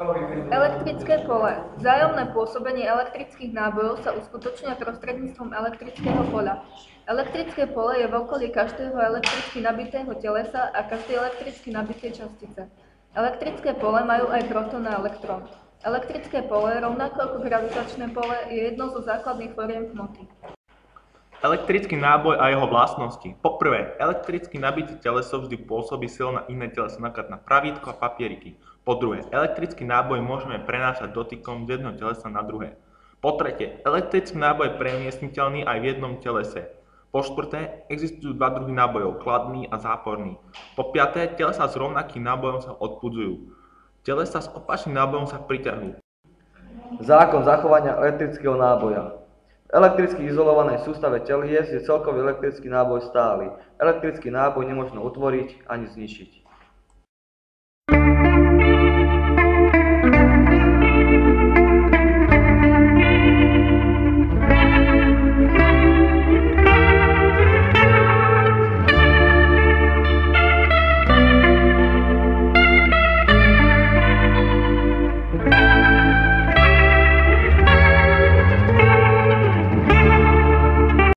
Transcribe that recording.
Elektrické pole. Vzájomné pôsobenie elektrických nábojov sa uskutočňuje prostredníctvom elektrického poľa. Elektrické pole je v okolí každého elektricky nabitého telesa a každej elektricky nabitej častice. Elektrické pole majú aj protón a elektrón. Elektrické pole, rovnako ako gravitačné pole, je jednou zo základných foriem hmoty. Elektrický náboj a jeho vlastnosti. Poprvé, elektricky nabité teleso vždy pôsobí silou na iné teleso, napríklad na pravítko a papieriky. Po druhé, elektrický náboj môžeme prenášať dotykom z jedného telesa na druhé. Po tretie, elektrický náboj je premiestniteľný aj v jednom telese. Po štvrté, existujú dva druhy nábojov, kladný a záporný. Po piaté, telesa s rovnakým nábojom sa odpudzujú. Telesa s opačným nábojom sa priťahujú. Zákon zachovania elektrického náboja. V elektricky izolovanej sústave telies je celkový elektrický náboj stály. Elektrický náboj nemožno utvoriť ani zničiť.